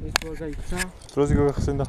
Troziga gegsinda.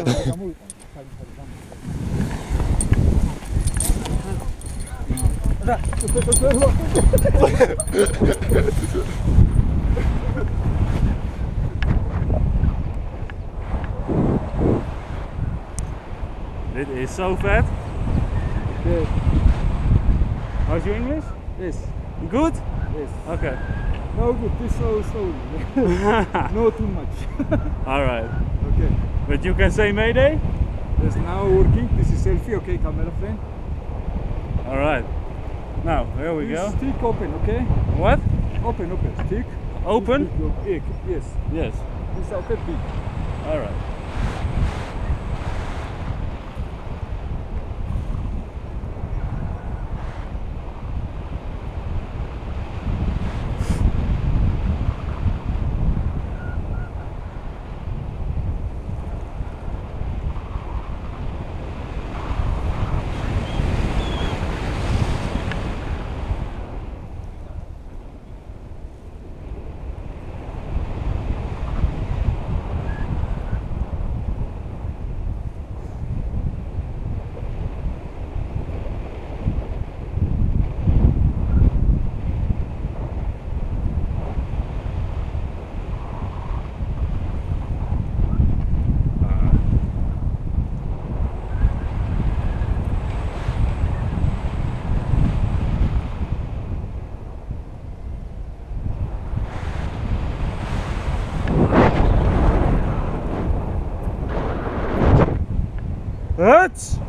Dit is zo vet. Okay. How's your English? Yes. Good? Yes. Okay. No good. This so slowly. No too much. Alright. Okay. But you can say Mayday? Yes. Now working. This is selfie. Okay, camera friend. Alright. Now, here we go. Stick open. Okay. What? Open. Stick. Open? Yes. Yes. This open big. Alright. What?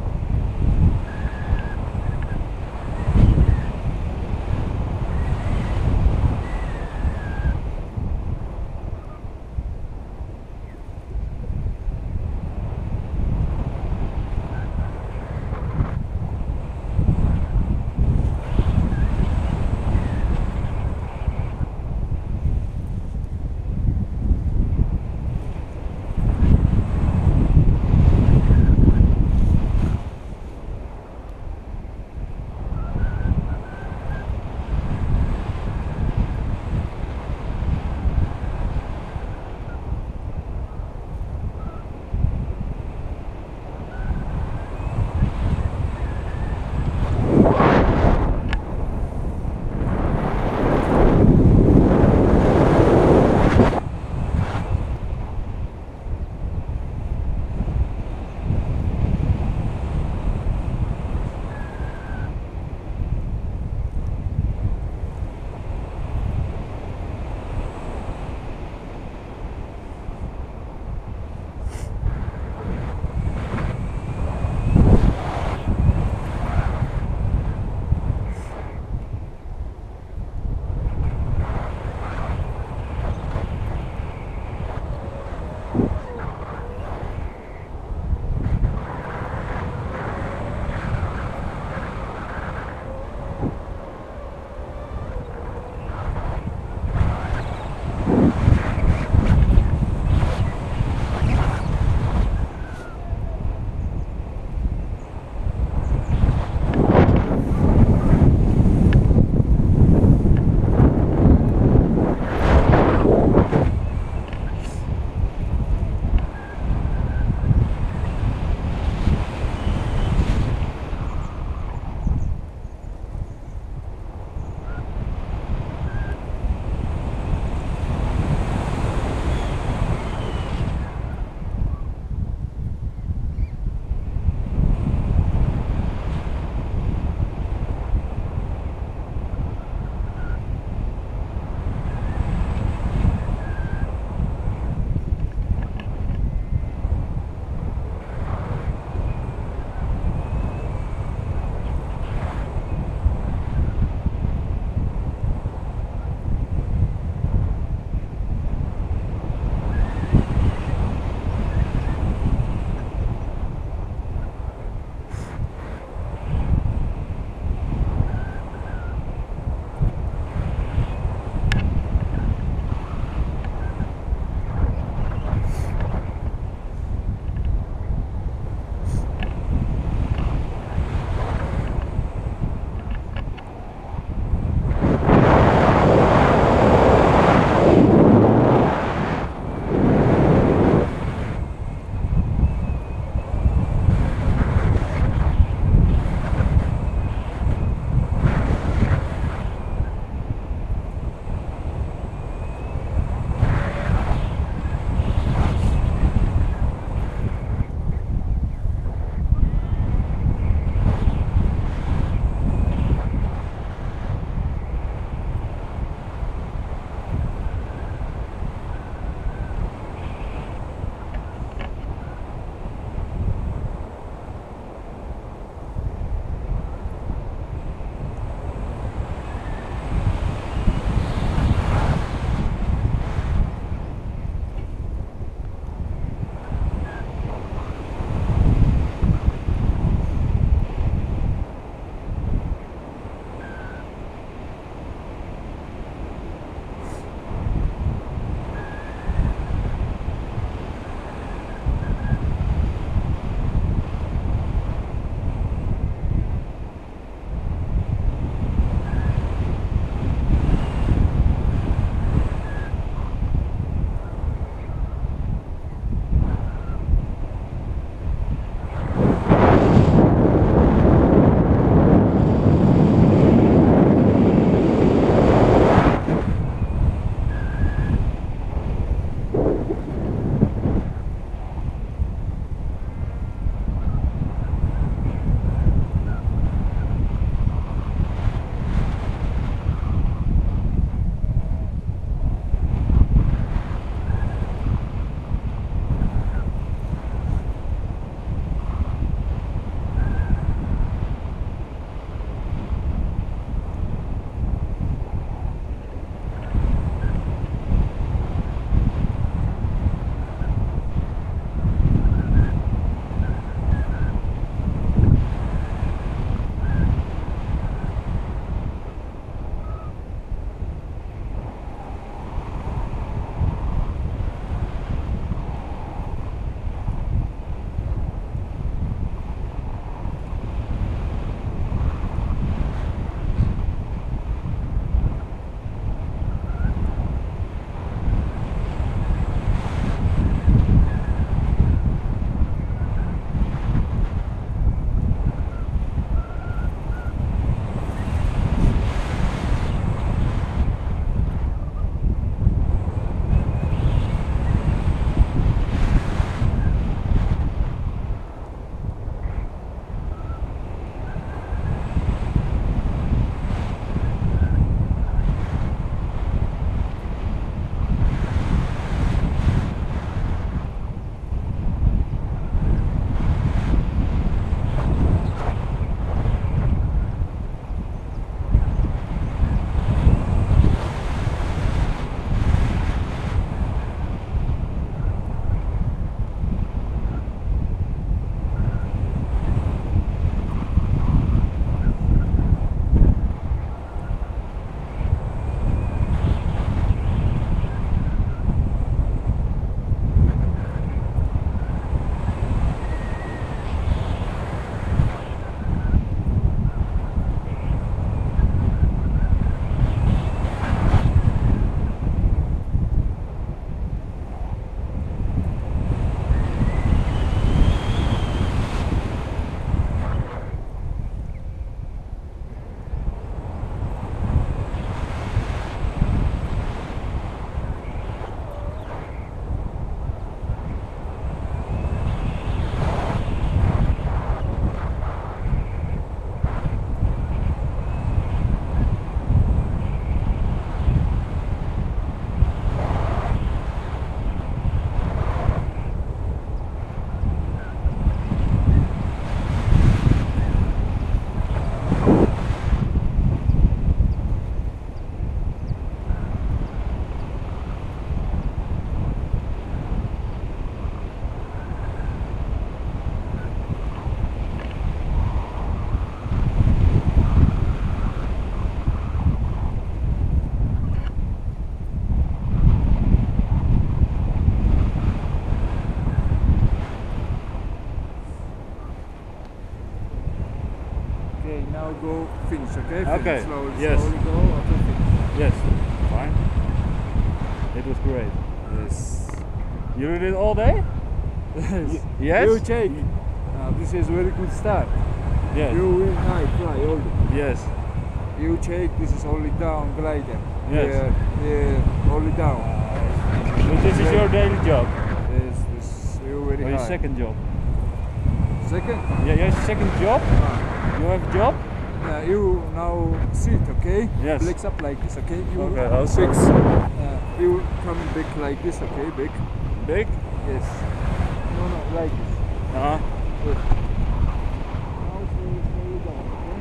go finish, okay? Okay, Slowly, yes. slowly go until finish. Yes, fine. It was great. Yes. You did it all day? Yes. Yes? You check. This is very good start. Yes. You will night fly all day. Yes. You check. This is only down glider. Yes. Yeah, only down. But this is your daily job. Yes, this you very Or your high. second job? Second. Yeah, your second job? You have a job? You now sit, okay? Yes. Legs up like this, okay? You Okay, I'll fix. sit. You come back like this, okay? Back. Big? Yes. No, like this. Uh-huh. Good. Now slowly down, okay?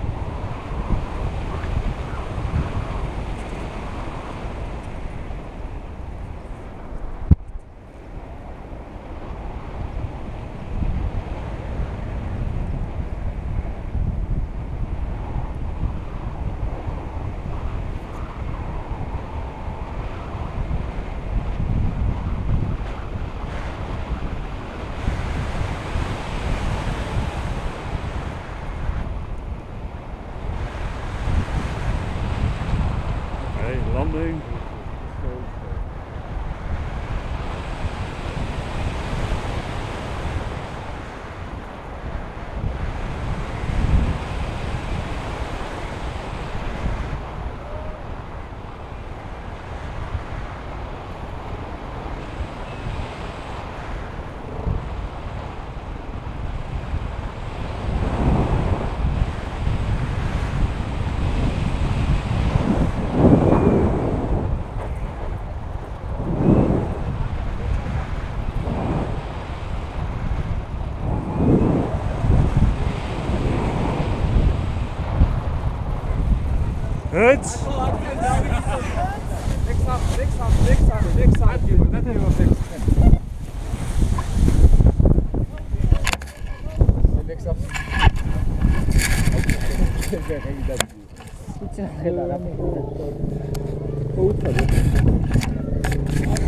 Okay, landing. Good. Next up.